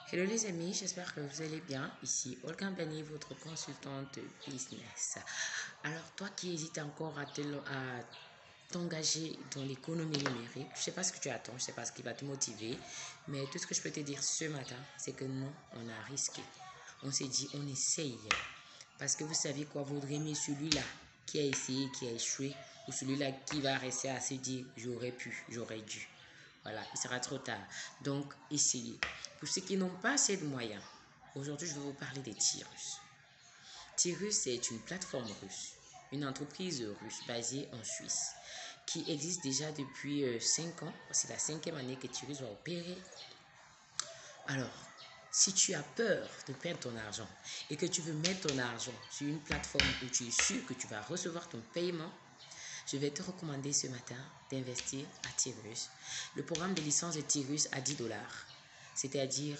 Hello les amis, j'espère que vous allez bien. Ici Olga Bani, votre consultante business. Alors toi qui hésites encore à t'engager dans l'économie numérique, je ne sais pas ce que tu attends, je ne sais pas ce qui va te motiver, mais tout ce que je peux te dire ce matin, c'est que nous, on a risqué. On s'est dit, on essaye. Parce que vous savez quoi, vous aimez celui-là qui a essayé, qui a échoué, ou celui-là qui va rester à se dire, j'aurais pu, j'aurais dû. Voilà, il sera trop tard. Donc, essayez. Pour ceux qui n'ont pas assez de moyens, aujourd'hui, je vais vous parler des Tirus. Tirus, c'est une plateforme russe, une entreprise russe basée en Suisse, qui existe déjà depuis 5 ans. C'est la 5e année que Tirus va opérer. Alors, si tu as peur de perdre ton argent et que tu veux mettre ton argent sur une plateforme où tu es sûr que tu vas recevoir ton paiement, je vais te recommander ce matin d'investir à Tirus. Le programme de licence de Tirus à 10 $. C'est-à-dire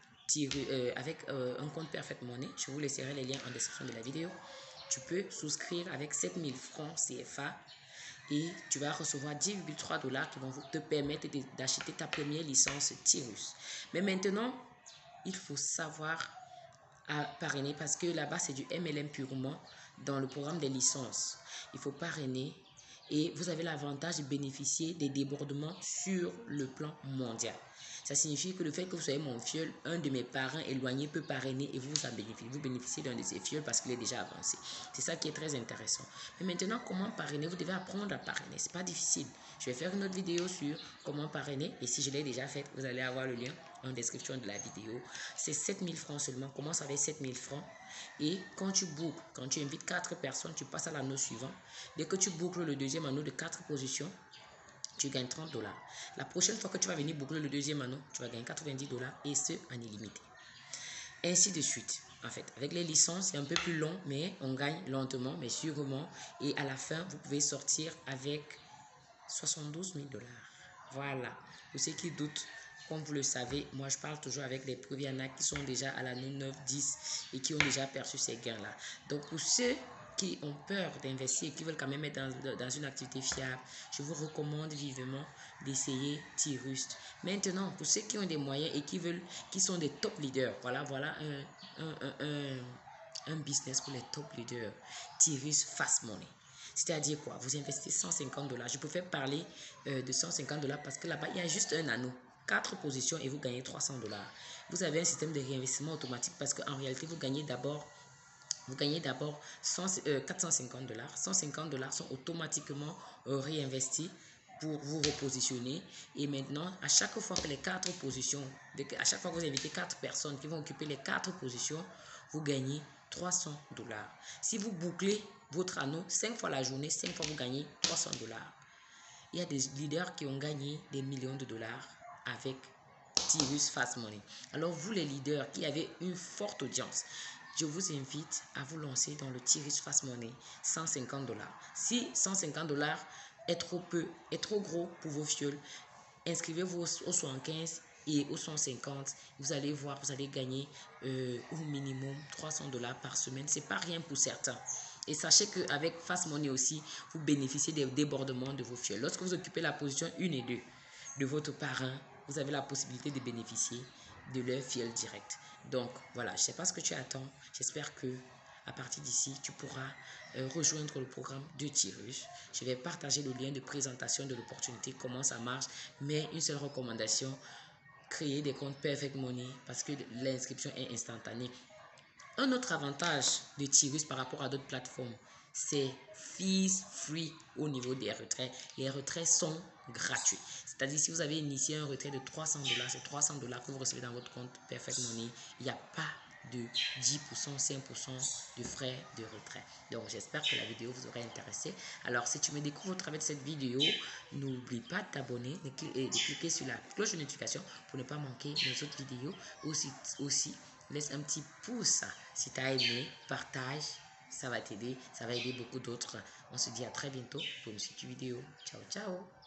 avec un compte Perfect Money. Je vous laisserai les liens en description de la vidéo. Tu peux souscrire avec 7000 francs CFA et tu vas recevoir 10,3 $ qui vont te permettre d'acheter ta première licence Tirus. Mais maintenant, il faut savoir parrainer parce que là-bas, c'est du MLM purement dans le programme des licences. Il faut parrainer et vous avez l'avantage de bénéficier des débordements sur le plan mondial. Ça signifie que le fait que vous soyez mon filleul, un de mes parents éloignés peut parrainer et vous bénéficiez d'un de ces filleuls parce qu'il est déjà avancé. C'est ça qui est très intéressant. Mais maintenant, comment parrainer? Vous devez apprendre à parrainer. C'est pas difficile. Je vais faire une autre vidéo sur comment parrainer et si je l'ai déjà faite, vous allez avoir le lien en description de la vidéo. C'est 7000 francs seulement. Commence avec 7000 francs. Et quand tu boucles, quand tu invites 4 personnes, tu passes à l'anneau suivant. Dès que tu boucles le deuxième anneau de 4 positions, tu gagnes 30 $. La prochaine fois que tu vas venir boucler le deuxième anneau, tu vas gagner 90 $ et ce en illimité. Ainsi de suite. En fait, avec les licences, c'est un peu plus long, mais on gagne lentement, mais sûrement. Et à la fin, vous pouvez sortir avec 72 000 $. Voilà. Pour ceux qui doutent, comme vous le savez, moi je parle toujours avec des preuves. Il y en a qui sont déjà à l'anneau 9, 10 et qui ont déjà perçu ces gains-là. Donc pour ceux qui ont peur d'investir et qui veulent quand même être dans une activité fiable, je vous recommande vivement d'essayer Tirus. Maintenant, pour ceux qui ont des moyens et qui sont des top leaders, voilà un business pour les top leaders. Tirus Fast Money. C'est-à-dire quoi? Vous investissez 150 $. Je préfère parler de 150 $, parce que là-bas, il y a juste un anneau. 4 positions et vous gagnez 300 $. Vous avez un système de réinvestissement automatique parce qu'en réalité, vous gagnez d'abord 450 $. 150 $ sont automatiquement réinvestis pour vous repositionner. Et maintenant, à chaque fois que les 4 positions, à chaque fois que vous invitez 4 personnes qui vont occuper les 4 positions, vous gagnez 300 $. Si vous bouclez votre anneau 5 fois la journée, 5 fois vous gagnez 300 $. Il y a des leaders qui ont gagné des millions de dollars avec Tirus Fast Money. Alors vous les leaders qui avez une forte audience, je vous invite à vous lancer dans le Tirus Fast Money 150 $. Si 150 $ est trop peu, est trop gros pour vos fioles, inscrivez-vous au 75 et au 150. Vous allez voir, vous allez gagner au minimum 300 $ par semaine. C'est pas rien pour certains. Et sachez qu'avec Fast Money aussi, vous bénéficiez des débordements de vos fioles. Lorsque vous occupez la position 1 et 2 de votre parrain, vous avez la possibilité de bénéficier de leur fiole direct. Donc voilà, je ne sais pas ce que tu attends. J'espère que à partir d'ici, tu pourras rejoindre le programme de Tirus. Je vais partager le lien de présentation de l'opportunité, comment ça marche. Mais une seule recommandation, créer des comptes Perfect Money parce que l'inscription est instantanée. Un autre avantage de Tirus par rapport à d'autres plateformes, c'est fees free au niveau des retraits. Les retraits sont gratuits. C'est-à-dire si vous avez initié un retrait de 300 $, c'est 300 $ que vous recevez dans votre compte Perfect Money. Il n'y a pas de 10%, 5% de frais de retrait. Donc j'espère que la vidéo vous aura intéressé. Alors si tu me découvres au travers de cette vidéo, n'oublie pas de t'abonner et de cliquer sur la cloche de notification pour ne pas manquer mes autres vidéos. Aussi laisse un petit pouce si tu as aimé, partage, ça va t'aider, ça va aider beaucoup d'autres. On se dit à très bientôt pour une suite vidéo. Ciao, ciao.